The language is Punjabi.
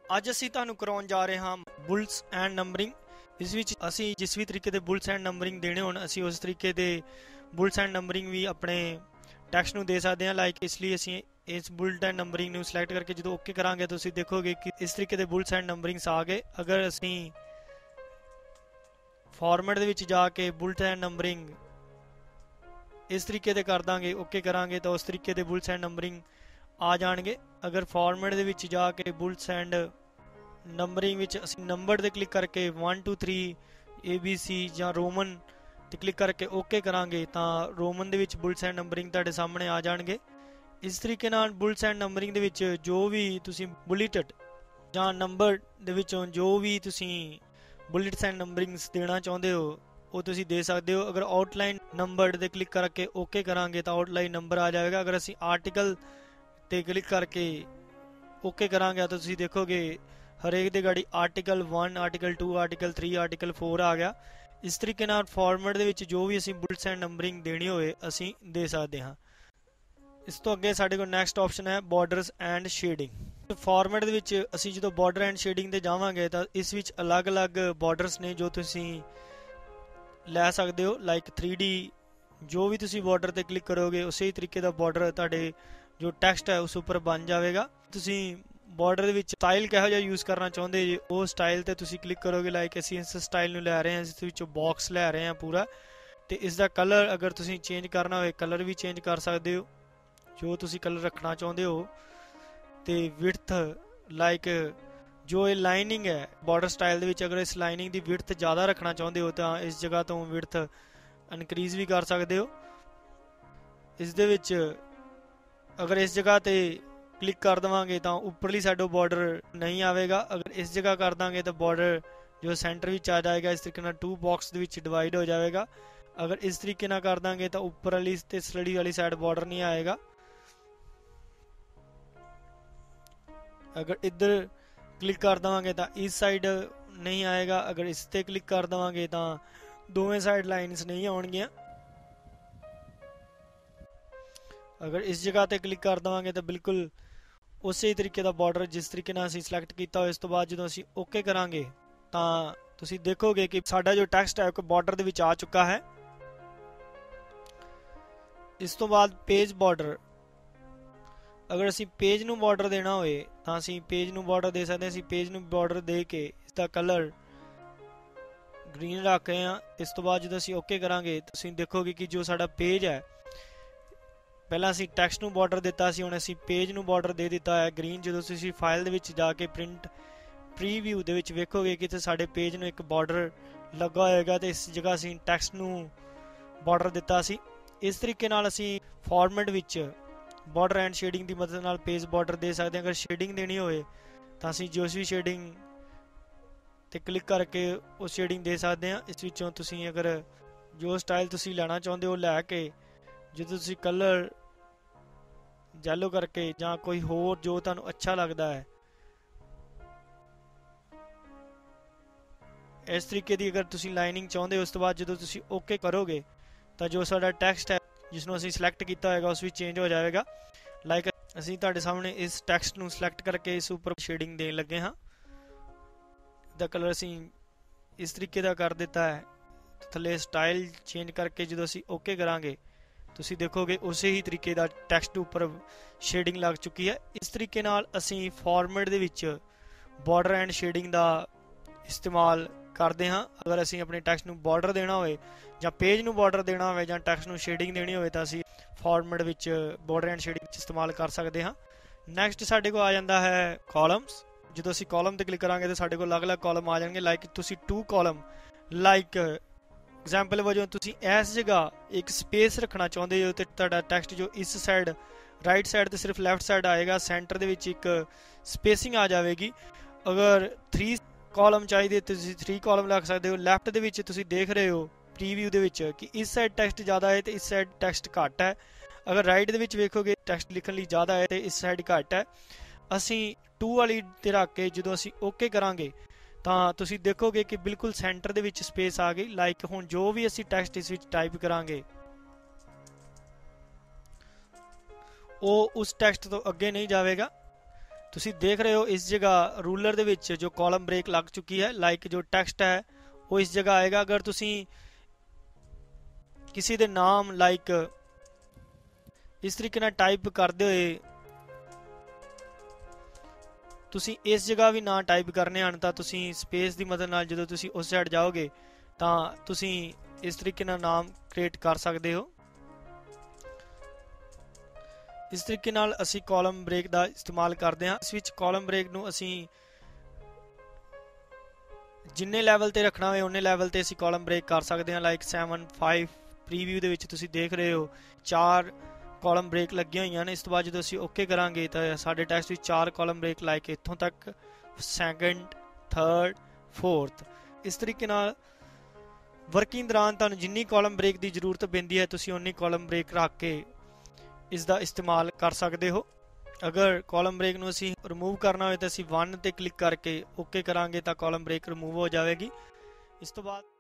ਅੱਜ ਅਸੀਂ ਤੁਹਾਨੂੰ ਕਰਾਉਣ ਜਾ ਰਹੇ ਹਾਂ ਬੁਲਟਸ ਐਂਡ ਨੰਬਰਿੰਗ। ਇਸ ਵਿੱਚ ਅਸੀਂ ਜਿਸ ਵੀ ਤਰੀਕੇ ਦੇ ਬੁਲਟਸ ਐਂਡ ਨੰਬਰਿੰਗ ਦੇਣੇ ਹੋਣ ਅਸੀਂ ਉਸ ਤਰੀਕੇ ਦੇ ਬੁਲਟਸ ਐਂਡ ਨੰਬਰਿੰਗ ਵੀ ਆਪਣੇ ਟੈਕਸਟ ਨੂੰ ਦੇ ਸਕਦੇ ਹਾਂ। ਲਾਈਕ ਇਸ ਲਈ ਅਸੀਂ ਇਸ ਬੁਲਟ ਐਂਡ ਨੰਬਰਿੰਗ ਨੂੰ ਸਿਲੈਕਟ ਕਰਕੇ ਜਦੋਂ ਓਕੇ ਕਰਾਂਗੇ ਤੁਸੀਂ ਦੇਖੋਗੇ ਕਿ ਇਸ ਤਰੀਕੇ ਦੇ ਬੁਲਟਸ ਐਂਡ ਨੰਬਰਿੰਗਸ ਆ ਗਏ। ਅਗਰ ਅਸੀਂ ਫਾਰਮੈਟ ਦੇ ਵਿੱਚ ਜਾ ਕੇ ਬੁਲਟ ਐਂਡ ਨੰਬਰਿੰਗ ਇਸ ਤਰੀਕੇ ਦੇ ਕਰ ਦਾਂਗੇ, ਓਕੇ ਕਰਾਂਗੇ ਤਾਂ ਉਸ ਤਰੀਕੇ ਦੇ ਬੁਲਟਸ ਐਂਡ ਨੰਬਰਿੰਗ ਆ ਜਾਣਗੇ। ਅਗਰ ਫਾਰਮੈਟ ਦੇ ਵਿੱਚ ਜਾ ਕੇ ਬੁਲਟਸ ਐਂਡ ਨੰਬਰਿੰਗ ਵਿੱਚ ਅਸੀਂ ਨੰਬਰ ਤੇ ਕਲਿੱਕ ਕਰਕੇ 1 2 3 ABC ਜਾਂ ਰੋਮਨ ਤੇ ਕਲਿੱਕ ਕਰਕੇ ਓਕੇ ਕਰਾਂਗੇ ਤਾਂ ਰੋਮਨ ਦੇ ਵਿੱਚ ਬੁਲਟਸ ਐਂਡ ਨੰਬਰਿੰਗ ਤੁਹਾਡੇ ਸਾਹਮਣੇ ਆ ਜਾਣਗੇ। ਇਸ ਤਰੀਕੇ ਨਾਲ ਬੁਲਟਸ ਐਂਡ ਨੰਬਰਿੰਗ ਦੇ ਵਿੱਚ ਜੋ ਵੀ ਤੁਸੀਂ ਬੁਲੇਟਡ ਜਾਂ ਨੰਬਰ ਦੇ ਵਿੱਚੋਂ ਜੋ ਵੀ ਤੁਸੀਂ ਬੁਲਟਸ ਐਂਡ ਨੰਬਰਿੰਗਸ ਦੇਣਾ ਚਾਹੁੰਦੇ ਹੋ ਉਹ ਤੁਸੀਂ ਦੇ ਸਕਦੇ ਹੋ। ਅਗਰ ਆਊਟਲਾਈਨ ਨੰਬਰ ਤੇ ਕਲਿੱਕ ਕਰਕੇ ਓਕੇ ਕਰਾਂਗੇ ਤਾਂ ਆਊਟਲਾਈਨ ਨੰਬਰ ਆ ਜਾਵੇਗਾ। ਅਗਰ ਅਸੀਂ ਆਰਟੀਕਲ ਤੇ ਕਲਿੱਕ ਕਰਕੇ ਓਕੇ ਕਰਾਂਗੇ ਤਾਂ ਤੁਸੀਂ ਦੇਖੋਗੇ ਹਰੇਕ ਦੇ ਗਾੜੀ ਆਰਟੀਕਲ 1 ਆਰਟੀਕਲ 2 ਆਰਟੀਕਲ 3 ਆਰਟੀਕਲ 4 ਆ ਗਿਆ। ਇਸ ਤਰੀਕੇ ਨਾਲ ਫਾਰਮੈਟ ਦੇ ਵਿੱਚ ਜੋ ਵੀ ਅਸੀਂ ਬੁਲਟਸ ਐਂਡ ਨੰਬਰਿੰਗ ਦੇਣੀ ਹੋਵੇ ਅਸੀਂ ਦੇ ਸਕਦੇ ਹਾਂ। ਇਸ ਤੋਂ ਅੱਗੇ ਸਾਡੇ ਕੋਲ ਨੈਕਸਟ ਆਪਸ਼ਨ ਹੈ ਬਾਰਡਰਸ ਐਂਡ ਸ਼ੇਡਿੰਗ। ਫਾਰਮੈਟ ਦੇ ਵਿੱਚ ਅਸੀਂ ਜਦੋਂ ਬਾਰਡਰ ਐਂਡ ਸ਼ੇਡਿੰਗ ਤੇ ਜਾਵਾਂਗੇ ਤਾਂ ਇਸ ਵਿੱਚ ਅਲੱਗ-ਅਲੱਗ ਬਾਰਡਰਸ ਨੇ ਜੋ ਤੁਸੀਂ ਲੈ ਸਕਦੇ ਹੋ। ਲਾਈਕ 3D ਜੋ ਵੀ ਤੁਸੀਂ ਬਾਰਡਰ ਤੇ ਕਲਿੱਕ ਕਰੋਗੇ ਉਸੇ ਤਰੀਕੇ ਦਾ ਬਾਰਡਰ ਤੁਹਾਡੇ ਜੋ ਟੈਕਸਟ ਹੈ ਉਸ ਉੱਪਰ ਬਣ ਜਾਵੇਗਾ। ਤੁਸੀਂ ਬਾਰਡਰ ਦੇ ਵਿੱਚ ਸਟਾਈਲ ਕਿਹੋ ਜਿਹਾ ਯੂਜ਼ ਕਰਨਾ ਚਾਹੁੰਦੇ ਜੇ ਉਹ ਸਟਾਈਲ ਤੇ ਤੁਸੀਂ ਕਲਿੱਕ ਕਰੋਗੇ। ਲਾਈਕ ਅਸੀਂ ਇਸ ਸਟਾਈਲ ਨੂੰ ਲੈ ਰਹੇ ਹਾਂ, ਇਸ ਵਿੱਚੋਂ ਬਾਕਸ ਲੈ ਰਹੇ ਹਾਂ ਪੂਰਾ, ਤੇ ਇਸ ਦਾ ਕਲਰ ਅਗਰ ਤੁਸੀਂ ਚੇਂਜ ਕਰਨਾ ਹੋਵੇ ਕਲਰ ਵੀ ਚੇਂਜ ਕਰ ਸਕਦੇ ਹੋ ਜੋ ਤੁਸੀਂ ਕਲਰ ਰੱਖਣਾ ਚਾਹੁੰਦੇ ਹੋ। ਤੇ ਵਿਡਥ ਲਾਈਕ ਜੋ ਇਹ ਲਾਈਨਿੰਗ ਹੈ ਬਾਰਡਰ ਸਟਾਈਲ ਦੇ ਵਿੱਚ ਅਗਰ ਇਸ ਲਾਈਨਿੰਗ ਦੀ ਵਿਡਥ ਜ਼ਿਆਦਾ ਰੱਖਣਾ ਚਾਹੁੰਦੇ ਹੋ ਤਾਂ ਇਸ ਜਗ੍ਹਾ ਤੋਂ ਵਿਡਥ ਇਨਕਰੀਜ਼ ਵੀ ਕਰ ਸਕਦੇ ਹੋ। ਇਸ ਦੇ ਵਿੱਚ ਅਗਰ ਇਸ ਜਗ੍ਹਾ ਤੇ ਕਲਿੱਕ ਕਰ ਦੇਵਾਂਗੇ ਤਾਂ ਉੱਪਰਲੀ ਸਾਈਡੋਂ ਬਾਰਡਰ ਨਹੀਂ ਆਵੇਗਾ। ਅਗਰ ਇਸ ਜਗ੍ਹਾ ਕਰ ਦਾਂਗੇ ਤਾਂ ਬਾਰਡਰ ਜੋ ਸੈਂਟਰ ਵਿੱਚ ਆ ਜਾਏਗਾ। ਇਸ ਤਰੀਕੇ ਨਾਲ 2 ਬਾਕਸ ਦੇ ਵਿੱਚ ਡਿਵਾਈਡ ਹੋ ਜਾਵੇਗਾ। ਅਗਰ ਇਸ ਤਰੀਕੇ ਨਾਲ ਕਰ ਦਾਂਗੇ ਤਾਂ ਉੱਪਰ ਵਾਲੀ ਤੇ ਸਲੜੀ ਵਾਲੀ ਸਾਈਡ ਬਾਰਡਰ ਨਹੀਂ ਆਏਗਾ। ਅਗਰ ਇੱਧਰ ਕਲਿੱਕ ਕਰ ਦੇਵਾਂਗੇ ਤਾਂ ਇਸ ਸਾਈਡ ਨਹੀਂ ਆਏਗਾ। ਅਗਰ ਇਸ ਤੇ ਕਲਿੱਕ ਕਰ ਦੇਵਾਂਗੇ ਤਾਂ ਦੋਵੇਂ ਸਾਈਡ ਲਾਈਨਸ ਨਹੀਂ ਆਉਣਗੀਆਂ। ਅਗਰ ਇਸ ਜਗ੍ਹਾ ਤੇ ਕਲਿੱਕ ਕਰ ਦੇਵਾਂਗੇ ਤਾਂ ਬਿਲਕੁਲ ਉਸੇ ਤਰੀਕੇ ਦਾ ਬਾਰਡਰ ਜਿਸ ਤਰੀਕੇ ਨਾਲ ਅਸੀਂ ਸਿਲੈਕਟ ਕੀਤਾ ਹੋਇਆ। ਇਸ ਤੋਂ ਬਾਅਦ ਜਦੋਂ ਅਸੀਂ ਓਕੇ ਕਰਾਂਗੇ ਤਾਂ ਤੁਸੀਂ ਦੇਖੋਗੇ ਕਿ ਸਾਡਾ ਜੋ ਟੈਕਸਟ ਹੈ ਉਹ ਬਾਰਡਰ ਦੇ ਵਿੱਚ ਆ ਚੁੱਕਾ ਹੈ। ਇਸ ਤੋਂ ਬਾਅਦ ਪੇਜ ਬਾਰਡਰ, ਅਗਰ ਅਸੀਂ ਪੇਜ ਨੂੰ ਬਾਰਡਰ ਦੇਣਾ ਹੋਵੇ ਤਾਂ ਅਸੀਂ ਪੇਜ ਨੂੰ ਬਾਰਡਰ ਦੇ ਸਕਦੇ ਹਾਂ। ਅਸੀਂ ਪੇਜ ਨੂੰ ਬਾਰਡਰ ਦੇ ਕੇ ਇਸ ਦਾ ਕਲਰ ਗ੍ਰੀਨ ਰੱਖ ਰਹੇ ਹਾਂ। ਇਸ ਤੋਂ ਬਾਅਦ ਜਦੋਂ ਅਸੀਂ ਓਕੇ ਕਰਾਂਗੇ ਤੁਸੀਂ ਦੇਖੋਗੇ ਕਿ ਜੋ ਸਾਡਾ ਪੇਜ ਹੈ, ਪਹਿਲਾਂ ਅਸੀਂ ਟੈਕਸਟ ਨੂੰ ਬਾਰਡਰ ਦਿੱਤਾ ਸੀ, ਹੁਣ ਅਸੀਂ ਪੇਜ ਨੂੰ ਬਾਰਡਰ ਦੇ ਦਿੱਤਾ ਹੈ ਗ੍ਰੀਨ। ਜਦੋਂ ਤੁਸੀਂ ਫਾਈਲ ਦੇ ਵਿੱਚ ਜਾ ਕੇ ਪ੍ਰਿੰਟ ਪ੍ਰੀਵਿਊ ਦੇ ਵਿੱਚ ਵੇਖੋਗੇ ਕਿ ਇੱਥੇ ਸਾਡੇ ਪੇਜ ਨੂੰ ਇੱਕ ਬਾਰਡਰ ਲੱਗਾ ਹੋਏਗਾ ਤੇ ਇਸ ਜਗ੍ਹਾ ਅਸੀਂ ਟੈਕਸਟ ਨੂੰ ਬਾਰਡਰ ਦਿੱਤਾ ਸੀ। ਇਸ ਤਰੀਕੇ ਨਾਲ ਅਸੀਂ ਫਾਰਮੈਟ ਵਿੱਚ ਬਾਰਡਰ ਐਂਡ ਸ਼ੇਡਿੰਗ ਦੀ ਮਦਦ ਨਾਲ ਪੇਜ ਬਾਰਡਰ ਦੇ ਸਕਦੇ ਹਾਂ। ਅਗਰ ਸ਼ੇਡਿੰਗ ਦੇਣੀ ਹੋਵੇ ਤਾਂ ਅਸੀਂ ਜੋ ਵੀ ਸ਼ੇਡਿੰਗ ਤੇ ਕਲਿੱਕ ਕਰਕੇ ਉਹ ਸ਼ੇਡਿੰਗ ਦੇ ਸਕਦੇ ਹਾਂ। ਇਸ ਵਿੱਚੋਂ ਤੁਸੀਂ ਅਗਰ ਜੋ ਸਟਾਈਲ ਤੁਸੀਂ ਲੈਣਾ ਚਾਹੁੰਦੇ ਹੋ ਲੈ ਕੇ ਜਦੋਂ ਤੁਸੀਂ ਕਲਰ ਯੈਲੋ ਕਰਕੇ ਜਾਂ ਕੋਈ ਹੋਰ ਜੋ ਤੁਹਾਨੂੰ ਅੱਛਾ ਲੱਗਦਾ ਹੈ ਇਸ ਤਰੀਕੇ ਦੀ ਅਗਰ ਤੁਸੀਂ ਲਾਈਨਿੰਗ ਚਾਹੁੰਦੇ ਹੋ ਉਸ ਤੋਂ ਬਾਅਦ ਜਦੋਂ ਤੁਸੀਂ ਓਕੇ ਕਰੋਗੇ ਤਾਂ ਜੋ ਸਾਡਾ ਟੈਕਸਟ ਹੈ ਜਿਸ ਨੂੰ ਅਸੀਂ ਸਿਲੈਕਟ ਕੀਤਾ ਹੋਏਗਾ ਉਸ ਵਿੱਚ ਚੇਂਜ ਹੋ ਜਾਵੇਗਾ। ਲਾਈਕ ਅਸੀਂ ਤੁਹਾਡੇ ਸਾਹਮਣੇ ਇਸ ਟੈਕਸਟ ਨੂੰ ਸਿਲੈਕਟ ਕਰਕੇ ਇਸ ਉੱਪਰ ਸ਼ੇਡਿੰਗ ਦੇਣ ਲੱਗੇ ਹਾਂ। ਦਾ ਕਲਰ ਅਸੀਂ ਇਸ ਤਰੀਕੇ ਦਾ ਕਰ ਦਿੱਤਾ ਹੈ। ਥੱਲੇ ਸਟਾਈਲ ਚੇਂਜ ਕਰਕੇ ਜਦੋਂ ਅਸੀਂ ਓਕੇ ਕਰਾਂਗੇ ਤੁਸੀਂ ਦੇਖੋਗੇ ਉਸੇ ਹੀ ਤਰੀਕੇ ਦਾ ਟੈਕਸਟ ਉੱਪਰ ਸ਼ੇਡਿੰਗ ਲੱਗ ਚੁੱਕੀ ਹੈ। ਇਸ ਤਰੀਕੇ ਨਾਲ ਅਸੀਂ ਫਾਰਮੈਟ ਦੇ ਵਿੱਚ ਬਾਰਡਰ ਐਂਡ ਸ਼ੇਡਿੰਗ ਦਾ ਇਸਤੇਮਾਲ ਕਰਦੇ ਹਾਂ। ਅਗਰ ਅਸੀਂ ਆਪਣੇ ਟੈਕਸਟ ਨੂੰ ਬਾਰਡਰ ਦੇਣਾ ਹੋਵੇ ਜਾਂ ਪੇਜ ਨੂੰ ਬਾਰਡਰ ਦੇਣਾ ਹੋਵੇ ਜਾਂ ਟੈਕਸਟ ਨੂੰ ਸ਼ੇਡਿੰਗ ਦੇਣੀ ਹੋਵੇ ਤਾਂ ਅਸੀਂ ਫਾਰਮੈਟ ਵਿੱਚ ਬਾਰਡਰ ਐਂਡ ਸ਼ੇਡਿੰਗ ਵਿੱਚ ਇਸਤੇਮਾਲ ਕਰ ਸਕਦੇ ਹਾਂ। ਨੈਕਸਟ ਸਾਡੇ ਕੋਲ ਆ ਜਾਂਦਾ ਹੈ ਕਾਲਮਸ। ਜਦੋਂ ਅਸੀਂ ਕਾਲਮ ਤੇ ਕਲਿੱਕ ਕਰਾਂਗੇ ਤਾਂ ਸਾਡੇ ਕੋਲ ਅਲੱਗ-ਅਲੱਗ ਕਾਲਮ ਆ ਜਾਣਗੇ। ਲਾਈਕ ਤੁਸੀਂ 2 ਕਾਲਮ ਲਾਈਕ ਐਗਜ਼ਾਮਪਲ ਵਜੋਂ ਤੁਸੀਂ ਇਸ ਜਗ੍ਹਾ ਇੱਕ ਸਪੇਸ ਰੱਖਣਾ ਚਾਹੁੰਦੇ ਹੋ ਤੇ ਤੁਹਾਡਾ ਟੈਕਸਟ ਜੋ ਇਸ ਸਾਈਡ ਰਾਈਟ ਸਾਈਡ ਤੇ ਸਿਰਫ ਲੈਫਟ ਸਾਈਡ ਆਏਗਾ, ਸੈਂਟਰ ਦੇ ਵਿੱਚ ਇੱਕ ਸਪੇਸਿੰਗ ਆ ਜਾਵੇਗੀ। ਅਗਰ 3 ਕਾਲਮ ਚਾਹੀਦੇ ਤੁਸੀਂ 3 ਕਾਲਮ ਰੱਖ ਸਕਦੇ ਹੋ। ਲੈਫਟ ਦੇ ਵਿੱਚ ਤੁਸੀਂ ਦੇਖ ਰਹੇ ਹੋ ਪ੍ਰੀਵਿਊ ਦੇ ਵਿੱਚ ਕਿ ਇਸ ਸਾਈਡ ਟੈਕਸਟ ਜ਼ਿਆਦਾ ਹੈ ਤੇ ਇਸ ਸਾਈਡ ਟੈਕਸਟ ਘੱਟ ਹੈ। ਅਗਰ ਰਾਈਟ ਦੇ ਵਿੱਚ ਵੇਖੋਗੇ ਟੈਕਸਟ ਲਿਖਣ ਲਈ ਜ਼ਿਆਦਾ ਹੈ ਤੇ ਇਸ ਸਾਈਡ ਘੱਟ ਹੈ। ਅਸੀਂ 2 ਵਾਲੀ ਤੇ ਰੱਖ ਕੇ ਜਦੋਂ ਅਸੀਂ ਓਕੇ ਕਰਾਂਗੇ ਤਾਂ ਤੁਸੀਂ ਦੇਖੋਗੇ ਕਿ ਬਿਲਕੁਲ ਸੈਂਟਰ ਦੇ ਵਿੱਚ ਸਪੇਸ ਆ ਗਈ। ਲਾਈਕ ਹੁਣ ਜੋ ਵੀ ਅਸੀਂ ਟੈਕਸਟ ਇਸ ਵਿੱਚ ਟਾਈਪ ਕਰਾਂਗੇ ਉਹ ਉਸ ਟੈਕਸਟ ਤੋਂ ਅੱਗੇ ਨਹੀਂ ਜਾਵੇਗਾ। ਤੁਸੀਂ ਦੇਖ ਰਹੇ ਹੋ ਇਸ ਜਗ੍ਹਾ ਰੂਲਰ ਦੇ ਵਿੱਚ ਜੋ ਕਾਲਮ ਬ੍ਰੇਕ ਲੱਗ ਚੁੱਕੀ ਹੈ, ਲਾਈਕ ਜੋ ਟੈਕਸਟ ਹੈ ਉਹ ਇਸ ਜਗ੍ਹਾ ਆਏਗਾ। ਅਗਰ ਤੁਸੀਂ ਕਿਸੇ ਦੇ ਨਾਮ ਲਾਈਕ ਇਸ ਤਰੀਕੇ ਨਾਲ ਟਾਈਪ ਕਰਦੇ ਹੋਏ ਤੁਸੀਂ ਇਸ ਜਗ੍ਹਾ ਵੀ ਨਾਂ ਟਾਈਪ ਕਰਨੇ ਹਨ ਤਾਂ ਤੁਸੀਂ ਸਪੇਸ ਦੀ ਮਦਦ ਨਾਲ ਜਦੋਂ ਤੁਸੀਂ ਉਸ ਸਾਈਡ ਜਾਓਗੇ ਤਾਂ ਤੁਸੀਂ ਇਸ ਤਰੀਕੇ ਨਾਲ ਨਾਮ ਕ੍ਰੀਏਟ ਕਰ ਸਕਦੇ ਹੋ। ਇਸ ਤਰੀਕੇ ਨਾਲ ਅਸੀਂ ਕਾਲਮ ਬ੍ਰੇਕ ਦਾ ਇਸਤੇਮਾਲ ਕਰਦੇ ਹਾਂ। ਇਸ ਵਿੱਚ ਕਾਲਮ ਬ੍ਰੇਕ ਨੂੰ ਅਸੀਂ ਜਿੰਨੇ ਲੈਵਲ ਤੇ ਰੱਖਣਾ ਹੋਵੇ ਉਨੇ ਲੈਵਲ ਤੇ ਅਸੀਂ ਕਾਲਮ ਬ੍ਰੇਕ ਕਰ ਸਕਦੇ ਹਾਂ। ਲਾਈਕ 7 5 ਪ੍ਰੀਵਿਊ ਦੇ ਵਿੱਚ ਤੁਸੀਂ ਦੇਖ ਰਹੇ ਹੋ 4 ਕਾਲਮ ਬ੍ਰੇਕ ਲੱਗੀਆਂ ਹੋਈਆਂ ਨੇ। ਇਸ ਤੋਂ ਬਾਅਦ ਜਦੋਂ ਅਸੀਂ ਓਕੇ ਕਰਾਂਗੇ ਤਾਂ ਸਾਡੇ ਟੈਕਸਟ ਵਿੱਚ 4 ਕਾਲਮ ਬ੍ਰੇਕ ਲਾਈਕ ਇੱਥੋਂ ਤੱਕ, ਸੈਕੰਡ, ਥਰਡ, ਫੋਰਥ। ਇਸ ਤਰੀਕੇ ਨਾਲ ਵਰਕਿੰਗ ਦੌਰਾਨ ਤੁਹਾਨੂੰ ਜਿੰਨੀ ਕਾਲਮ ਬ੍ਰੇਕ ਦੀ ਜ਼ਰੂਰਤ ਪੈਂਦੀ ਹੈ ਤੁਸੀਂ ਉਨੀ ਕਾਲਮ ਬ੍ਰੇਕ ਰੱਖ ਕੇ ਇਸ ਦਾ ਇਸਤੇਮਾਲ ਕਰ ਸਕਦੇ ਹੋ। ਅਗਰ ਕਾਲਮ ਬ੍ਰੇਕ ਨੂੰ ਅਸੀਂ ਰਿਮੂਵ ਕਰਨਾ ਹੋਵੇ ਤਾਂ ਅਸੀਂ 1 ਤੇ ਕਲਿੱਕ ਕਰਕੇ ਓਕੇ ਕਰਾਂਗੇ ਤਾਂ ਕਾਲਮ ਬ੍ਰੇਕ ਰਿਮੂਵ ਹੋ ਜਾਵੇਗੀ। ਇਸ ਤੋਂ ਬਾਅਦ